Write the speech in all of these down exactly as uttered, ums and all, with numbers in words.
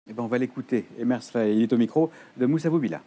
Eh ben, on va l'écouter. Emers Faé, il est au micro de Moussa Boubila.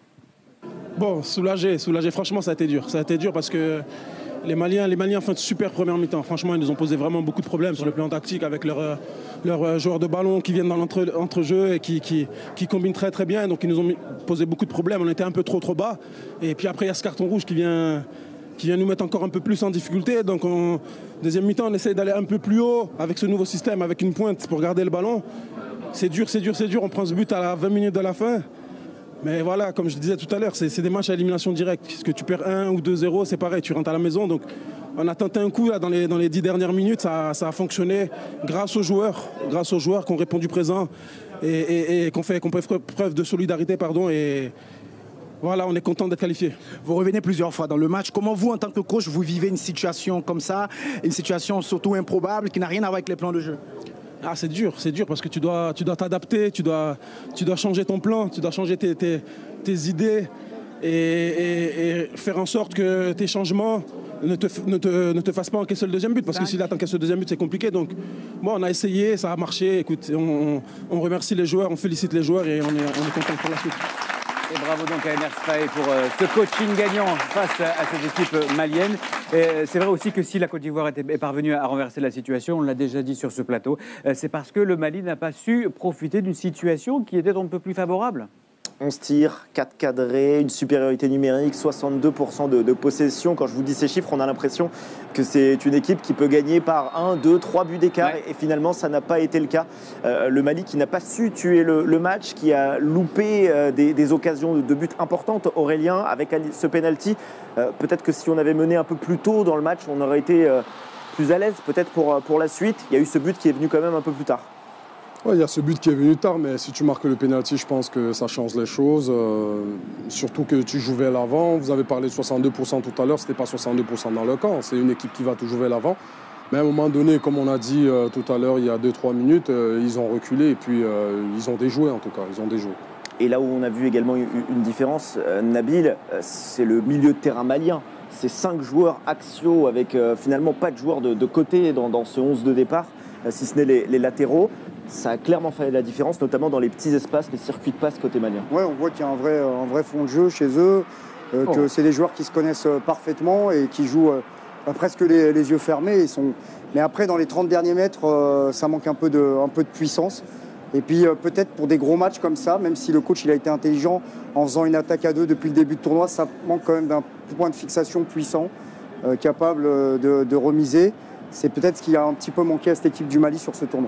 Bon, soulagé, soulagé. Franchement, ça a été dur. Ça a été dur parce que les Maliens, les Maliens font une super première mi-temps. Franchement, ils nous ont posé vraiment beaucoup de problèmes sur le plan tactique avec leurs leur joueurs de ballon qui viennent dans l'entre-jeu et qui, qui, qui combinent très très bien. Donc, ils nous ont posé beaucoup de problèmes. On était un peu trop trop bas. Et puis après, il y a ce carton rouge qui vient, qui vient nous mettre encore un peu plus en difficulté. Donc, en deuxième mi-temps, on essaie d'aller un peu plus haut avec ce nouveau système, avec une pointe pour garder le ballon. C'est dur, c'est dur, c'est dur. On prend ce but à la vingt minutes de la fin. Mais voilà, comme je disais tout à l'heure, c'est des matchs à élimination directe. Parce que tu perds un ou deux zéro, c'est pareil, tu rentres à la maison. Donc on a tenté un coup là, dans, les, dans les dix dernières minutes, ça, ça a fonctionné grâce aux joueurs, grâce aux joueurs qui ont répondu présent et, et, et qui ont fait, qu'on fait preuve de solidarité. Pardon, et voilà, on est content d'être qualifié. Vous revenez plusieurs fois dans le match. Comment vous, en tant que coach, vous vivez une situation comme ça, une situation surtout improbable qui n'a rien à voir avec les plans de jeu? Ah, c'est dur, c'est dur parce que tu dois tu dois t'adapter, tu dois, tu dois changer ton plan, tu dois changer tes, tes, tes idées et, et, et faire en sorte que tes changements ne te, ne te, ne te fassent pas encaisser le deuxième but. Parce que si là t'encaisses le deuxième but, c'est compliqué. Donc, bon, on a essayé, ça a marché. Écoute, on, on remercie les joueurs, on félicite les joueurs et on est, on est content pour la suite. Et bravo donc à Emers Faé pour euh, ce coaching gagnant face à, à cette équipe malienne. C'est vrai aussi que si la Côte d'Ivoire est parvenue à renverser la situation, on l'a déjà dit sur ce plateau, euh, c'est parce que le Mali n'a pas su profiter d'une situation qui était un peu plus favorable. onze tirs, quatre cadrés, une supériorité numérique, soixante-deux pour cent de, de possession. Quand je vous dis ces chiffres, on a l'impression que c'est une équipe qui peut gagner par un, deux, trois buts d'écart. Ouais. Et, et finalement, ça n'a pas été le cas. Euh, le Mali qui n'a pas su tuer le, le match, qui a loupé euh, des, des occasions de, de buts importantes. Aurélien, avec ce penalty, euh, peut-être que si on avait mené un peu plus tôt dans le match, on aurait été euh, plus à l'aise peut-être pour, pour la suite. Il y a eu ce but qui est venu quand même un peu plus tard. Ouais, il y a ce but qui est venu tard, mais si tu marques le pénalty, je pense que ça change les choses. Euh, surtout que tu joues vers l'avant. Vous avez parlé de soixante-deux pour cent tout à l'heure, ce n'était pas soixante-deux pour cent dans le camp. C'est une équipe qui va toujours vers l'avant. Mais à un moment donné, comme on a dit euh, tout à l'heure, il y a deux trois minutes, euh, ils ont reculé et puis euh, ils ont déjoué en tout cas. Ils ont déjoué. Et là où on a vu également une différence, euh, Nabil, euh, c'est le milieu de terrain malien. C'est cinq joueurs axiaux avec euh, finalement pas de joueurs de, de côté dans, dans ce onze de départ, euh, si ce n'est les, les latéraux. Ça a clairement fait la différence, notamment dans les petits espaces, les circuits de passe côté malien. Ouais, on voit qu'il y a un vrai, un vrai fond de jeu chez eux, euh, oh. que c'est des joueurs qui se connaissent parfaitement et qui jouent euh, presque les, les yeux fermés. Ils sont... Mais après, dans les trente derniers mètres, euh, ça manque un peu de, un peu de puissance. Et puis euh, peut-être pour des gros matchs comme ça, même si le coach il a été intelligent en faisant une attaque à deux depuis le début de tournoi, ça manque quand même d'un point de fixation puissant, euh, capable de, de remiser. C'est peut-être ce qui a un petit peu manqué à cette équipe du Mali sur ce tournoi.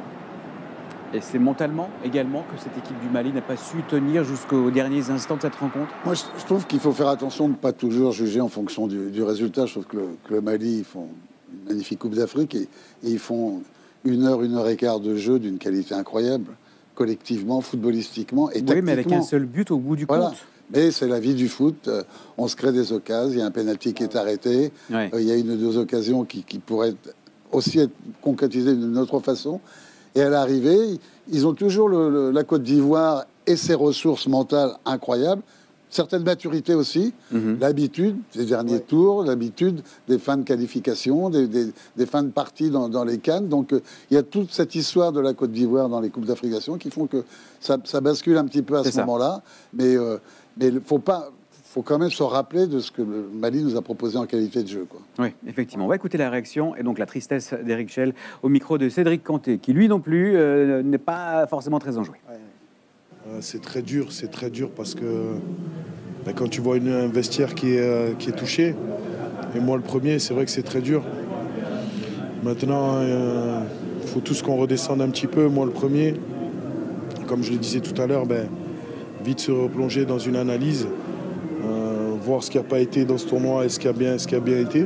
Et c'est mentalement également que cette équipe du Mali n'a pas su tenir jusqu'aux derniers instants de cette rencontre. Moi, je trouve qu'il faut faire attention de ne pas toujours juger en fonction du, du résultat. Je trouve que le, que le Mali, ils font une magnifique Coupe d'Afrique et, et ils font une heure, une heure et quart de jeu d'une qualité incroyable, collectivement, footballistiquement et oui, tactiquement. Oui, mais avec un seul but au bout du voilà. compte. Mais c'est la vie du foot. On se crée des occasions. Il y a un pénalty qui est arrêté. Ouais. Il y a une ou deux occasions qui, qui pourraient aussi être concrétisées d'une autre façon. Et à l'arrivée, ils ont toujours le, le, la Côte d'Ivoire et ses ressources mentales incroyables, certaines maturités aussi, mm-hmm. l'habitude des derniers ouais. tours, l'habitude des fins de qualification, des, des, des fins de partie dans, dans les CAN. Donc euh, il y a toute cette histoire de la Côte d'Ivoire dans les Coupes d'Afrique qui font que ça, ça bascule un petit peu à ce moment-là. Mais il euh, ne faut pas... Il faut quand même se rappeler de ce que le Mali nous a proposé en qualité de jeu, quoi. Oui, effectivement. On va écouter la réaction et donc la tristesse d'Éric Schell au micro de Cédric Kanté, qui lui non plus euh, n'est pas forcément très enjoué. Ouais. Euh, c'est très dur, c'est très dur parce que ben, quand tu vois une, un vestiaire qui est, euh, qui est touché, et moi le premier, c'est vrai que c'est très dur. Maintenant, il euh, faut tous qu'on redescende un petit peu. Moi le premier, comme je le disais tout à l'heure, ben, vite se replonger dans une analyse. Euh, voir ce qui n'a pas été dans ce tournoi et ce qui a bien, ce qui a bien été.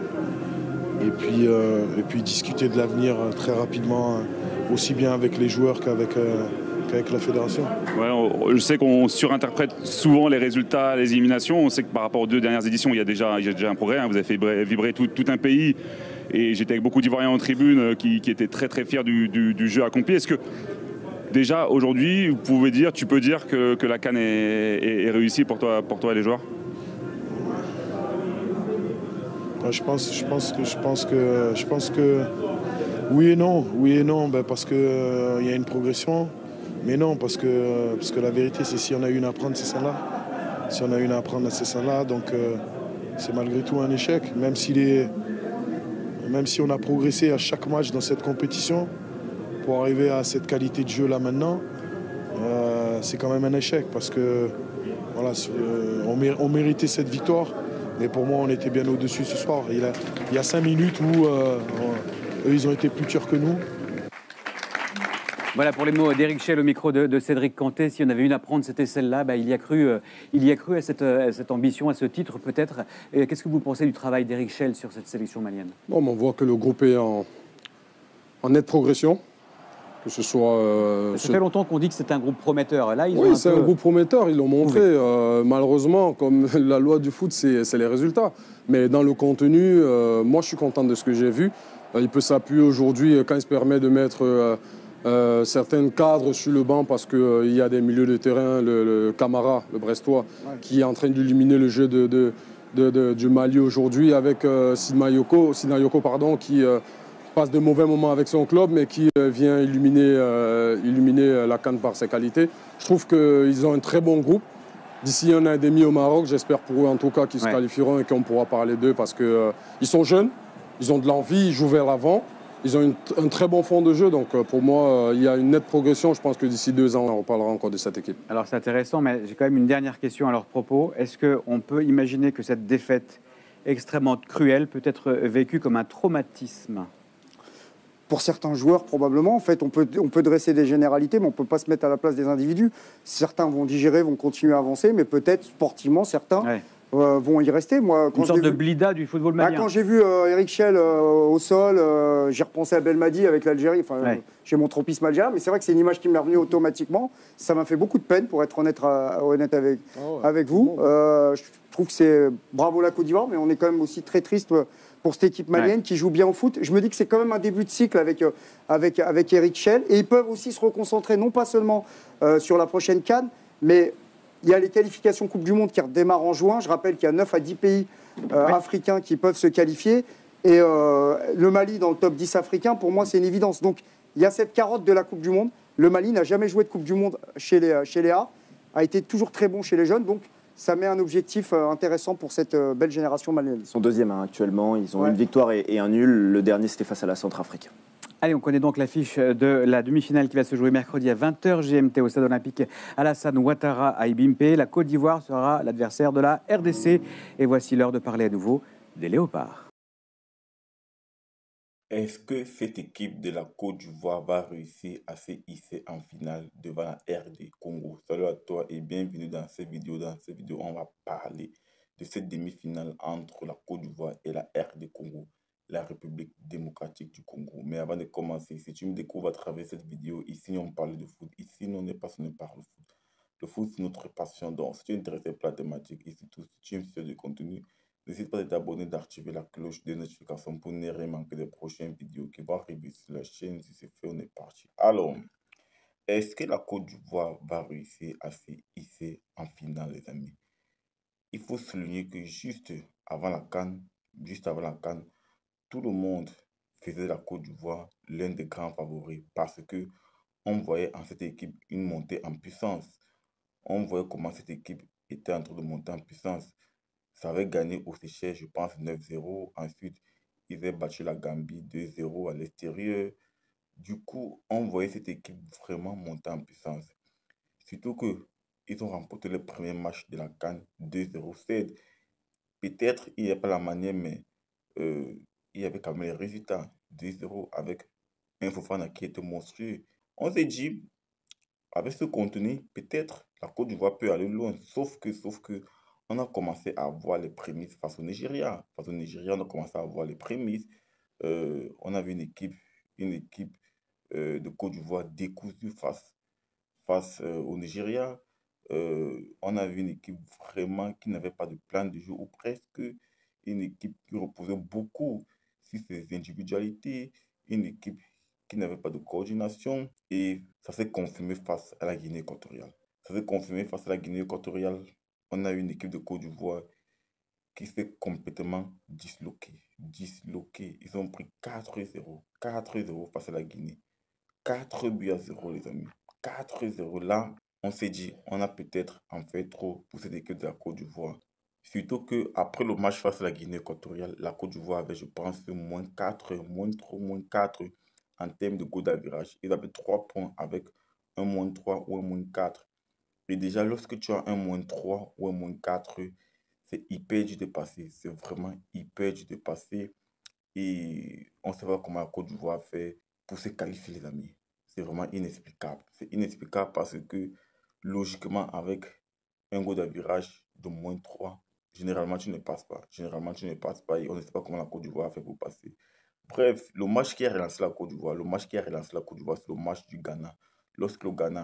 Et puis, euh, et puis discuter de l'avenir très rapidement, aussi bien avec les joueurs qu'avec, euh, qu'avec la fédération. Ouais, on, je sais qu'on surinterprète souvent les résultats, les éliminations. On sait que par rapport aux deux dernières éditions, il y a déjà, il y a déjà un progrès. Hein. Vous avez fait vibrer, vibrer tout, tout un pays. Et j'étais avec beaucoup d'Ivoiriens en tribune qui, qui étaient très très fiers du, du, du jeu accompli. Est-ce que déjà aujourd'hui, vous pouvez dire, tu peux dire que, que la CAN est, est, est réussie pour toi, pour toi et les joueurs? Je pense, je pense que, je pense que, je pense que, oui et non, oui et non, ben parce que euh, y a une progression. Mais non, parce que, parce que la vérité, c'est si on a une à prendre, c'est celle-là. Si on a une à prendre, c'est celle-là. Donc euh, c'est malgré tout un échec. Même, s'il est, même si on a progressé à chaque match dans cette compétition, pour arriver à cette qualité de jeu là maintenant, euh, c'est quand même un échec. Parce que voilà, euh, on, mér on méritait cette victoire. Mais pour moi, on était bien au-dessus ce soir. Il, a, il y a cinq minutes où euh, eux, ils ont été plus durs que nous. Voilà pour les mots d'Éric Schell au micro de, de Cédric Canté. Si on avait une à prendre, c'était celle-là. Bah, il y a cru, euh, il y a cru à cette, à cette ambition, à ce titre peut-être. Qu'est-ce que vous pensez du travail d'Éric Schell sur cette sélection malienne? Bon, on voit que le groupe est en, en nette progression. Que ce soit, euh, ça fait longtemps qu'on dit que c'est un groupe prometteur. Là, ils oui, c'est un, peu... un groupe prometteur, ils l'ont montré. Euh, malheureusement, comme la loi du foot, c'est les résultats. Mais dans le contenu, euh, moi, je suis content de ce que j'ai vu. Euh, il peut s'appuyer aujourd'hui, quand il se permet de mettre euh, euh, certains cadres sur le banc, parce qu'il euh, y a des milieux de terrain, le, le Camara, le Brestois, ouais. qui est en train d'illuminer le jeu de, de, de, de, du Mali aujourd'hui, avec euh, Sidmayoko, Sidmayoko pardon, qui... Euh, passe de mauvais moments avec son club, mais qui euh, vient illuminer, euh, illuminer la CAN par ses qualités. Je trouve qu'ils ont un très bon groupe. D'ici un an et demi au Maroc, j'espère pour eux en tout cas qu'ils ouais. se qualifieront et qu'on pourra parler d'eux parce qu'ils euh, sont jeunes, ils ont de l'envie, ils jouent vers l'avant, ils ont une, un très bon fond de jeu. Donc euh, pour moi, euh, il y a une nette progression. Je pense que d'ici deux ans, on reparlera encore de cette équipe. Alors c'est intéressant, mais j'ai quand même une dernière question à leur propos. Est-ce qu'on peut imaginer que cette défaite extrêmement cruelle peut être vécue comme un traumatisme ? Pour certains joueurs, probablement. En fait, on peut, on peut dresser des généralités, mais on ne peut pas se mettre à la place des individus. Certains vont digérer, vont continuer à avancer, mais peut-être sportivement, certains ouais. euh, vont y rester. Moi, quand Une sorte de vu... blida du football malien. Bah, quand j'ai vu euh, Éric Schell euh, au sol, euh, j'ai repensé à Belmadi avec l'Algérie. Enfin, ouais. euh, j'ai mon tropisme algérien, mais c'est vrai que c'est une image qui m'est revenue automatiquement. Ça m'a fait beaucoup de peine, pour être honnête, à, honnête avec, oh ouais. avec vous. Euh, je trouve que c'est bravo la Côte d'Ivoire, mais on est quand même aussi très triste pour cette équipe malienne ouais. qui joue bien au foot. Je me dis que c'est quand même un début de cycle avec, euh, avec, avec Éric Schell. Et ils peuvent aussi se reconcentrer, non pas seulement euh, sur la prochaine CAN, mais il y a les qualifications Coupe du Monde qui redémarrent en juin. Je rappelle qu'il y a neuf à dix pays euh, ouais. africains qui peuvent se qualifier. Et euh, le Mali dans le top dix africain, pour moi, c'est une évidence. Donc, il y a cette carotte de la Coupe du Monde. Le Mali n'a jamais joué de Coupe du Monde chez les, chez les A, a été toujours très bon chez les jeunes. Donc, ça met un objectif intéressant pour cette belle génération malienne. Ils sont deuxième hein, actuellement, ils ont ouais. une victoire et, et un nul. Le dernier, c'était face à la Centrafrique. Allez, on connaît donc l'affiche de la demi-finale qui va se jouer mercredi à vingt heures G M T au stade olympique Alassane Ouattara à Ibimpe. La Côte d'Ivoire sera l'adversaire de la R D C. Et voici l'heure de parler à nouveau des Léopards. Est-ce que cette équipe de la Côte d'Ivoire va réussir à se hisser en finale devant la R D Congo? Salut à toi et bienvenue dans cette vidéo. Dans cette vidéo, on va parler de cette demi-finale entre la Côte d'Ivoire et la R D Congo, la République démocratique du Congo. Mais avant de commencer, si tu me découvres à travers cette vidéo, ici on parle de foot, ici on n'est pas passionné par le foot. Le foot, c'est notre passion. Donc, si tu es intéressé par la thématique et surtout si tu aimes ce de contenu, n'hésite pas de t'abonner, d'activer la cloche de notification pour ne rien manquer des prochaines vidéos qui vont arriver sur la chaîne. Si c'est fait, on est parti. Alors, est-ce que la Côte d'Ivoire va réussir à se hisser en finale, les amis? Il faut souligner que juste avant la CAN, juste avant la CAN, tout le monde faisait la Côte d'Ivoire l'un des grands favoris parce que on voyait en cette équipe une montée en puissance. On voyait comment cette équipe était en train de monter en puissance. Ça avait gagné au Seychelles, je pense, neuf zéro. Ensuite, ils avaient battu la Gambie deux zéro à l'extérieur. Du coup, on voyait cette équipe vraiment monter en puissance. Surtout qu'ils ont remporté le premier match de la CAN deux zéro. Peut-être il n'y a pas la manière, mais euh, il y avait quand même les résultats. deux zéro avec un Fofana qui était monstrueux. On s'est dit, avec ce contenu, peut-être la Côte d'Ivoire peut aller loin. Sauf que, sauf que, on a commencé à voir les prémices face au Nigeria. Face au Nigeria, on a commencé à voir les prémices. Euh, on avait une équipe, une équipe euh, de Côte d'Ivoire décousue face, face euh, au Nigeria. Euh, on avait une équipe vraiment qui n'avait pas de plan de jeu ou presque. Une équipe qui reposait beaucoup sur ses individualités. Une équipe qui n'avait pas de coordination. Et ça s'est confirmé face à la Guinée équatoriale. Ça s'est confirmé face à la Guinée équatoriale. On a une équipe de Côte d'Ivoire qui s'est complètement disloquée. Disloquée. Ils ont pris quatre zéro. quatre zéro face à la Guinée. quatre buts à zéro, les amis. quatre zéro là, on s'est dit, on a peut-être en fait trop pour cette équipe de la Côte d'Ivoire. Surtout qu'après le match face à la Guinée équatoriale, la Côte d'Ivoire avait, je pense, moins quatre, moins trois, moins quatre en termes de goal d'average. Ils avaient trois points avec un moins trois ou un moins quatre. Et déjà, lorsque tu as un moins trois ou un moins quatre, c'est hyper dur de passer. C'est vraiment hyper dur de passer. Et on ne sait pas comment la Côte d'Ivoire fait pour se qualifier, les amis. C'est vraiment inexplicable. C'est inexplicable parce que, logiquement, avec un goal d'avirage de moins trois, généralement, tu ne passes pas. Généralement, tu ne passes pas et on ne sait pas comment la Côte d'Ivoire a fait pour passer. Bref, le match qui a relancé la Côte d'Ivoire, le match qui a relancé la Côte d'Ivoire, c'est le match du Ghana. Lorsque le Ghana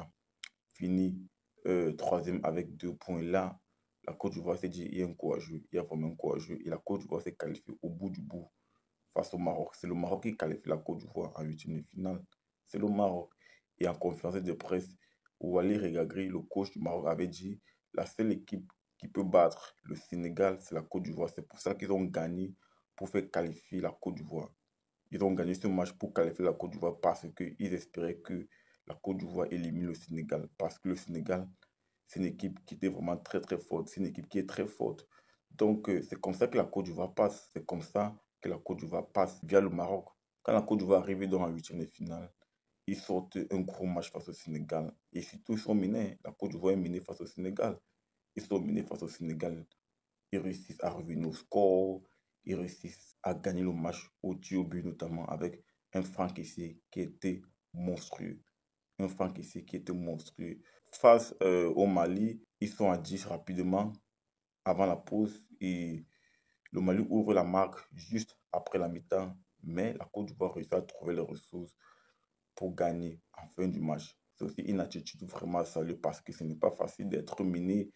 finit euh, troisième avec deux points là, la Côte d'Ivoire s'est dit, il y a un coup à jouer, il y a vraiment un coup à jouer. Et la Côte d'Ivoire s'est qualifiée au bout du bout face au Maroc. C'est le Maroc qui qualifie la Côte d'Ivoire en huitième de finale. C'est le Maroc. Et en conférence de presse, Wally Regragui, le coach du Maroc, avait dit la seule équipe qui peut battre le Sénégal, c'est la Côte d'Ivoire. C'est pour ça qu'ils ont gagné pour faire qualifier la Côte d'Ivoire. Ils ont gagné ce match pour qualifier la Côte d'Ivoire parce qu'ils espéraient que la Côte d'Ivoire élimine le Sénégal. Parce que le Sénégal, c'est une équipe qui était vraiment très très forte. C'est une équipe qui est très forte. Donc, euh, c'est comme ça que la Côte d'Ivoire passe. C'est comme ça que la Côte d'Ivoire passe via le Maroc. Quand la Côte d'Ivoire arrive dans la huitième de finale, ils sortent un gros match face au Sénégal. Et surtout, ils sont menés. La Côte d'Ivoire est menée face au Sénégal. Ils sont menés face au Sénégal. Ils réussissent à revenir au score. Ils réussissent à gagner le match au tir au but, notamment avec un Franck Kessié qui était monstrueux. Un Franck Kessié qui était monstrueux. Face euh, au Mali, ils sont à dix rapidement avant la pause. Et le Mali ouvre la marque juste après la mi-temps. Mais la Côte d'Ivoire réussit à trouver les ressources pour gagner en fin du match. C'est aussi une attitude vraiment à saluer parce que ce n'est pas facile d'être mené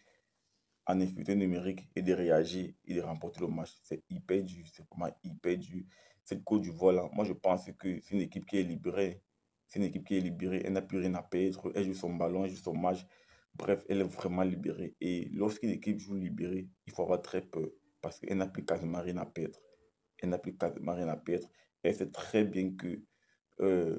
en infériorité numérique et de réagir et de remporter le match. C'est hyper dur, c'est vraiment hyper dur. Cette Côte d'Ivoire là, moi je pense que c'est une équipe qui est libérée. C'est une équipe qui est libérée, elle n'a plus rien à perdre, elle joue son ballon, elle joue son match. Bref, elle est vraiment libérée. Et lorsqu'une équipe joue libérée, il faut avoir très peur parce qu'elle n'a plus quasiment rien à perdre. Elle n'a plus quasiment rien à perdre. Et elle sait très bien que euh,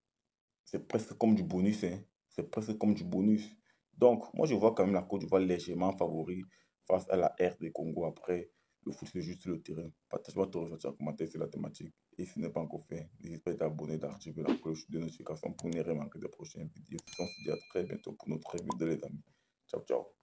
c'est presque comme du bonus. Hein. C'est presque comme du bonus. Donc, moi, je vois quand même la Côte d'Ivoire légèrement favori face à la R D Congo. Après, le foot, c'est juste sur le terrain. Partage-moi ton ressenti en commentaire sur la thématique. Et si ce n'est pas encore fait, n'hésite pas à t'abonner, d'activer la cloche de notification pour ne rien manquer des prochaines vidéos. On se dit à très bientôt pour notre vidéo, les amis. Ciao, ciao.